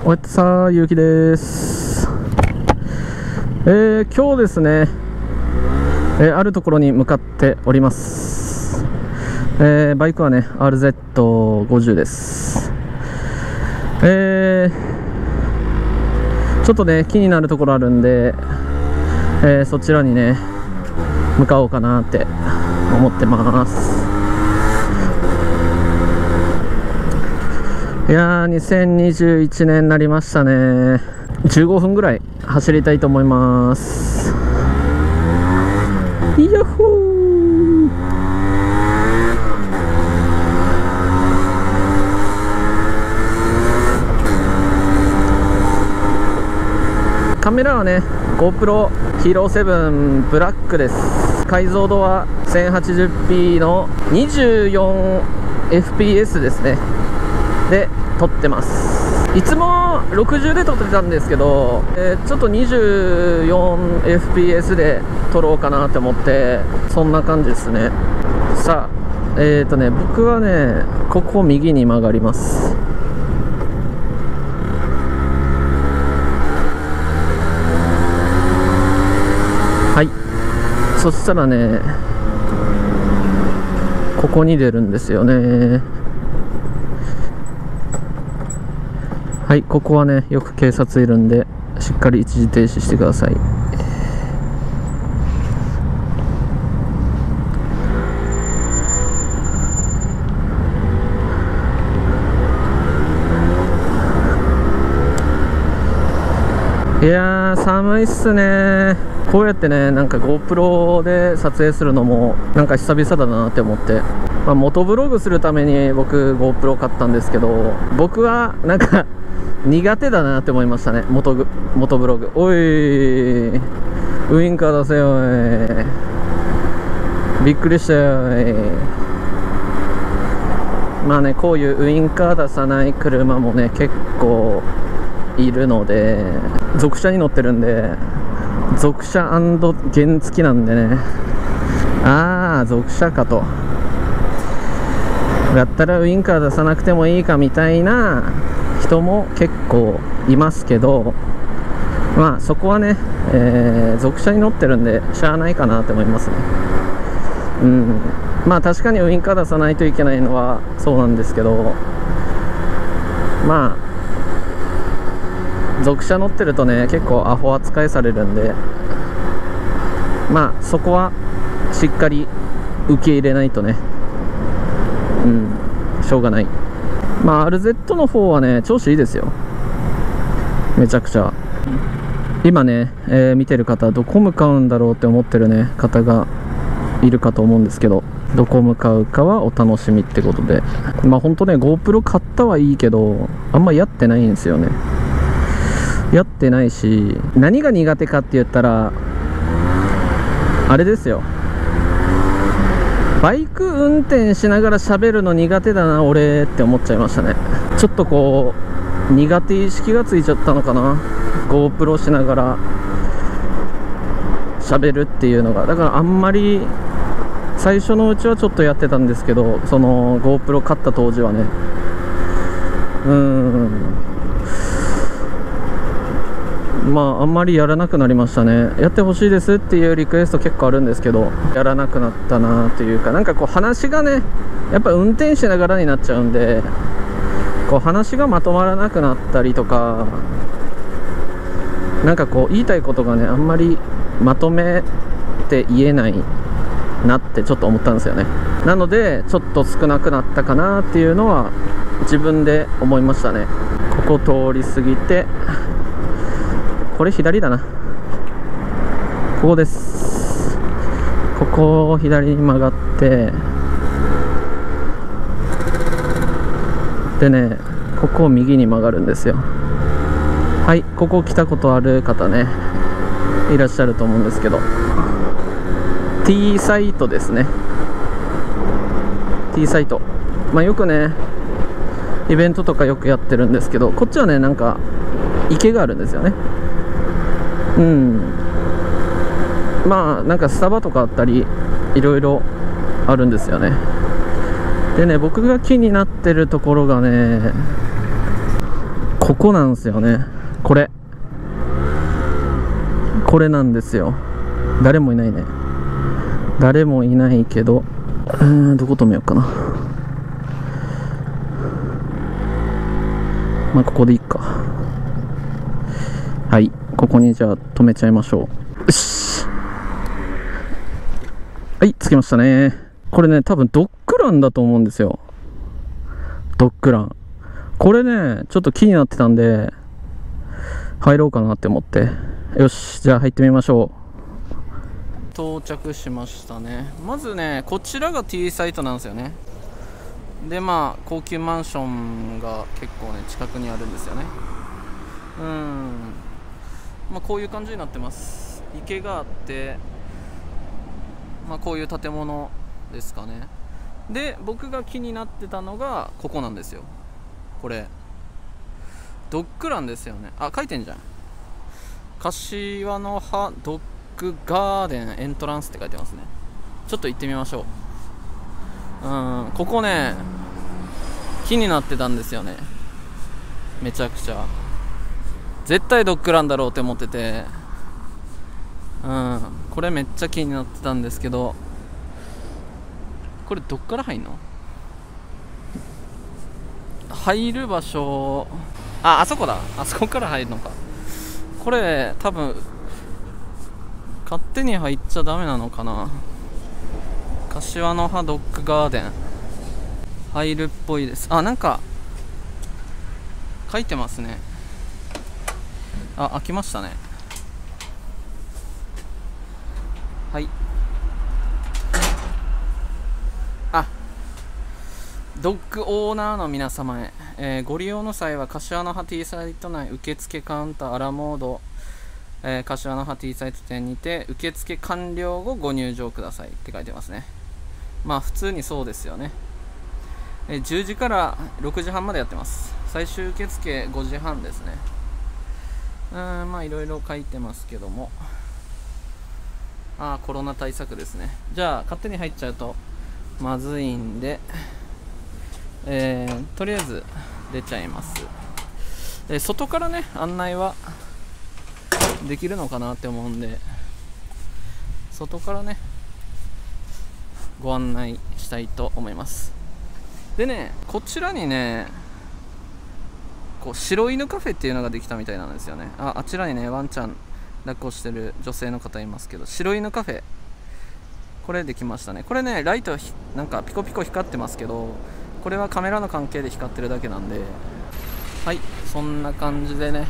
おやっとさ、ゆうきです。今日ですね、あるところに向かっております。バイクはね RZ50 です。ちょっとね気になるところあるんで、そちらにね向かおうかなって思ってます。いやー、2021年になりましたね。15分ぐらい走りたいと思います。イヤッホー。カメラはね GoPro Hero 7ブラックです。解像度は 1080p の 24fps ですねで撮ってます。いつも60で撮ってたんですけど、ちょっと 24fps で撮ろうかなって思って、そんな感じですね。さあ僕はねここ右に曲がります。はい、そしたらねここに出るんですよね。はい、ここはねよく警察いるんでしっかり一時停止してください。いやー寒いっすね。こうやってねなんか GoPro で撮影するのもなんか久々だなって思って、元ブログするために僕 GoPro 買ったんですけど、僕はなんか苦手だなって思いましたね。元ブログ。おいウインカー出せよい。びっくりしたよい。まあねこういうウインカー出さない車もね結構いるので、属車に乗ってるんで属車&原付きなんでね、属車かと、だったらウインカー出さなくてもいいかみたいな人も結構いますけど、まあそこはね、属車に乗ってるんでしゃあないかなって思いますね。まあ確かにウインカー出さないといけないのはそうなんですけど、まあ属車乗ってるとね結構アホ扱いされるんで、まあそこはしっかり受け入れないとね、しょうがない。まあ RZ の方はね調子いいですよ、めちゃくちゃ。今ね、見てる方どこ向かうんだろうって思ってるね方がいるかと思うんですけど、どこ向かうかはお楽しみってことで、まあほんとね GoPro 買ったはいいけどあんまやってないんですよね。やってないし、何が苦手かって言ったらあれですよ、バイク運転しながら喋るの苦手だな俺って思っちゃいましたね。ちょっとこう苦手意識がついちゃったのかな、 GoPro しながら喋るっていうのが。だからあんまり最初のうちはちょっとやってたんですけど、その GoPro 買った当時はねまああんまりやらなくなりましたね。やってほしいですっていうリクエスト結構あるんですけど、やらなくなったなというか、なんかこう話がねやっぱ運転しながらになっちゃうんで、こう話がまとまらなくなったりとか、なんかこう言いたいことがねあんまりまとめて言えないなってちょっと思ったんですよね。なのでちょっと少なくなったかなっていうのは自分で思いましたね。ここ通り過ぎて、これ左だな、ここです。ここを左に曲がってでね、ここを右に曲がるんですよ。はい、ここ来たことある方ねいらっしゃると思うんですけど、 T サイトですね。 T サイト、まあよくねイベントとかよくやってるんですけど、こっちはねなんか池があるんですよね。まあなんかスタバとかあったりいろいろあるんですよね。でね僕が気になってるところがね、 ここなんですよね。これなんですよ。誰もいないね。誰もいないけど、どこ止めようかな。まあここでいいか。はい、ここにじゃあ止めちゃいましょう。よし、はい、着きましたね。これね、多分ドッグランだと思うんですよ。ドッグラン、これねちょっと気になってたんで入ろうかなって思って。よし、じゃあ入ってみましょう。到着しましたね。まずね、こちらが T サイトなんですよね。で、まあ高級マンションが結構ね近くにあるんですよね。まあこういう感じになってます。池があって、まあこういう建物ですかね。で、僕が気になってたのがここなんですよ。これドッグランですよね。あ、書いてんじゃん。柏の葉ドッグガーデンエントランスって書いてますね。ちょっと行ってみましょう。ここね気になってたんですよね。めちゃくちゃ絶対ドッグランだろうって思ってて、これめっちゃ気になってたんですけど、これどっから入んの？入る場所、あそこだ。あそこから入るのか。これ多分勝手に入っちゃダメなのかな。柏の葉ドッグガーデン入るっぽいです。あ、なんか書いてますね。あ、開きましたね。はい。ドッグオーナーの皆様へ、ご利用の際は柏の葉 T サイト内受付カウンターアラモード、柏の葉 T サイト店にて受付完了後ご入場くださいって書いてますね。まあ普通にそうですよね。10時から6時半までやってます。最終受付5時半ですね。まあいろいろ書いてますけども、コロナ対策ですね。じゃあ勝手に入っちゃうとまずいんで、とりあえず出ちゃいます。外からね案内はできるのかなって思うんで、外からねご案内したいと思います。でね、こちらにねこう白犬カフェっていうのができたみたいなんですよね。あちらにねワンちゃん抱っこしてる女性の方いますけど、白犬カフェこれできましたね。これねライトなんかピコピコ光ってますけど、これはカメラの関係で光ってるだけなんで、はい、そんな感じでね、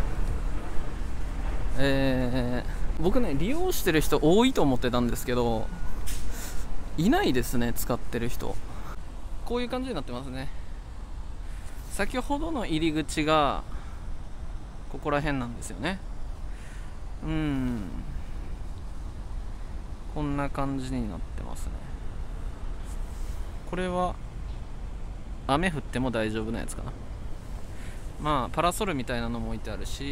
僕ね利用してる人多いと思ってたんですけど、いないですね、使ってる人。こういう感じになってますね。先ほどの入り口がここら辺なんですよね。こんな感じになってますね。これは雨降っても大丈夫なやつかな。まあパラソルみたいなのも置いてあるし、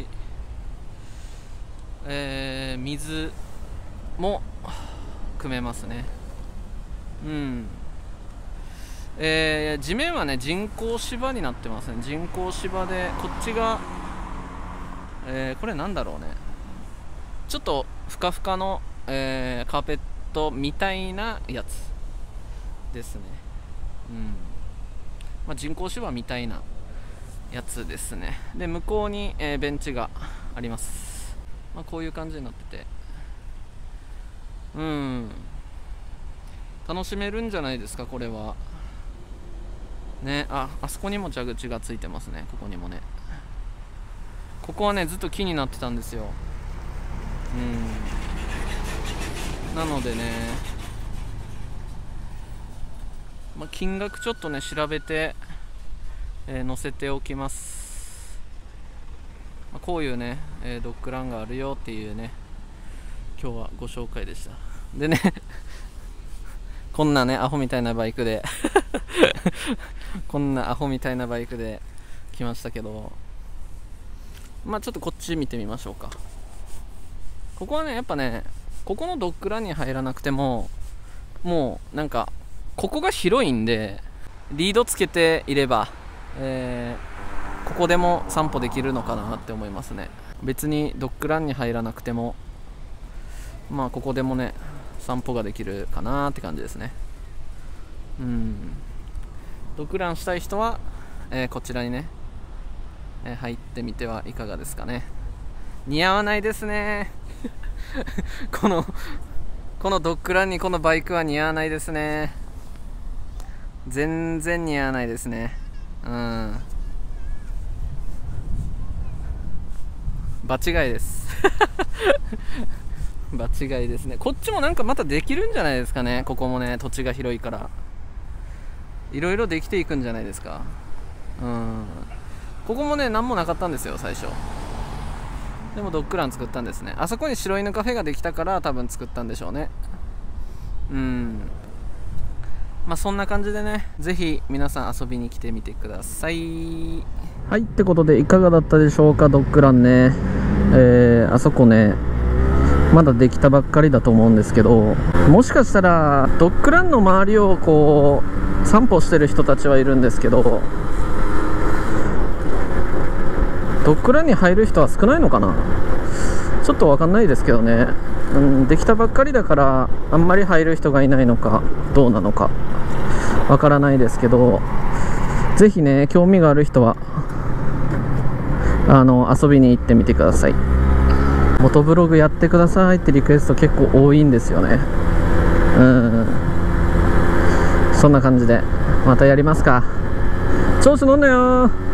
水も汲めますね。地面はね人工芝になってますね。人工芝で、こっちが、これなんだろうね、ちょっとふかふかの、カーペットみたいなやつですね。まあ、人工芝みたいなやつですね。で向こうに、ベンチがあります。まあ、こういう感じになってて、楽しめるんじゃないですかこれはね。あそこにも蛇口がついてますね。ここにもね。ここはねずっと気になってたんですよ。なのでね、まあ、金額ちょっとね調べて、載せておきます。まあ、こういうね、ドッグランがあるよっていうね今日はご紹介でした。でねこんなねアホみたいなバイクでこんなアホみたいなバイクで来ましたけど、まあちょっとこっち見てみましょうか。ここはねやっぱね、ここのドッグランに入らなくてももうなんかここが広いんで、リードつけていれば、 ここでも散歩できるのかなって思いますね。別にドッグランに入らなくてもまあここでもね散歩ができるかなって感じですね。ドッグランしたい人は、こちらにね、入ってみてはいかがですかね。似合わないですねこのドッグランにこのバイクは似合わないですね。全然似合わないですね。場違いです場違いですね。こっちもなんかまたできるんじゃないですかね。ここもね土地が広いからいろいろできていくんじゃないですか。ここもね何もなかったんですよ最初。でもドッグラン作ったんですね。あそこに白犬カフェができたから多分作ったんでしょうね。まあそんな感じでね、ぜひ皆さん遊びに来てみてください。はい、ってことでいかがだったでしょうか、ドッグランね。あそこねまだできたばっかりだと思うんですけど、もしかしたらドッグランの周りをこう散歩してる人たちはいるんですけど、ドッグランに入る人は少ないのかな、ちょっと分かんないですけどね。できたばっかりだからあんまり入る人がいないのかどうなのか分からないですけど、ぜひね興味がある人は遊びに行ってみてください。元ブログやってくださいってリクエスト結構多いんですよね。そんな感じでまたやりますか。調子乗んなよー。